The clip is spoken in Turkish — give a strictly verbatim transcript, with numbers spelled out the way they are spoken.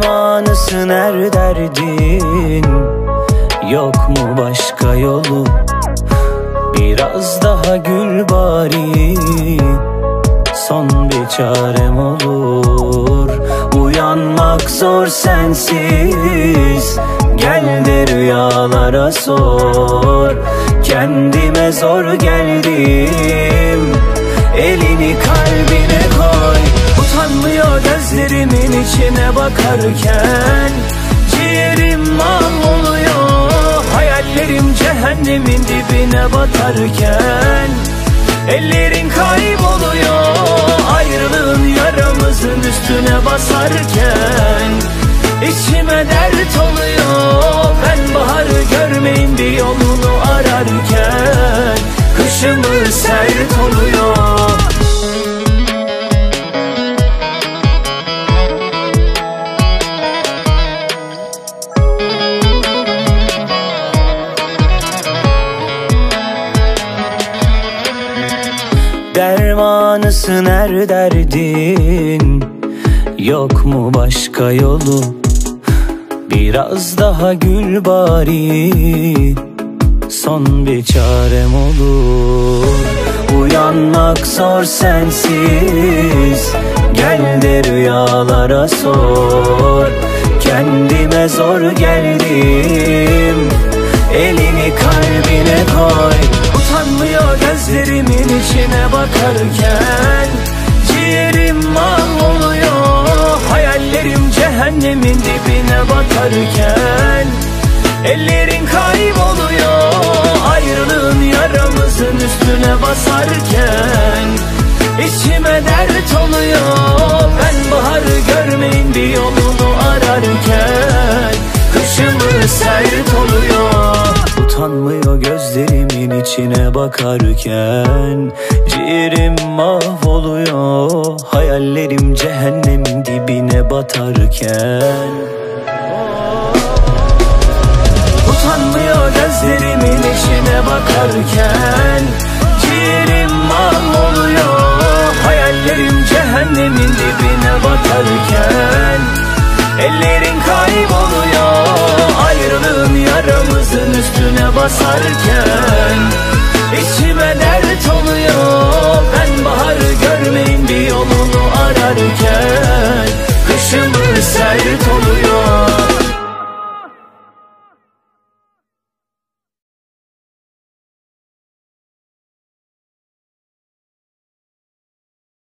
Dermanısın her derdin, yok mu başka yolu? Biraz daha gül bari, son bir çarem olur. Uyanmak zor sensiz, gel de rüyalara sor. Kendime zor geldim, elini kalbine koy. Utanmıyor gözlerimin içine bakarken, ciğerim mahvoluyor. Hayallerim cehennemin dibine batarken, ellerin kayboluyor. Ayrılığın yaramızın üstüne basarken, içime dert oluyor. Ben baharı görmeyin bir yolunu ararken, kışımı sert oluyor. Dermanısın her derdin, yok mu başka yolu? Biraz daha gül bari, son bir çarem olur. Uyanmak zor sensiz, gel de rüyalara sor. Kendime zor geldim, elini kalbine koy. Utanmıyor gözlerimin içine bakarken, ciğerim mahvoluyor. Hayallerim cehennemin dibine batarken, ellerin kayboluyor. Ayrılığın yaramızın üstüne basarken, içime dert oluyor. Ben baharı görmeyin bir yolunu ararken, kışımı sert oluyor. Utanmıyor gözlerimin içine bakarken, ciğerim mahvoluyor. Hayallerim cehennemin dibine batarken. Utanmıyor gözlerimin içine bakarken, ciğerim mahvoluyor. Hayallerim cehennemin dibine batarken, ellerin kayboluyor. Ayrılığın yaramızın üstüne basarken,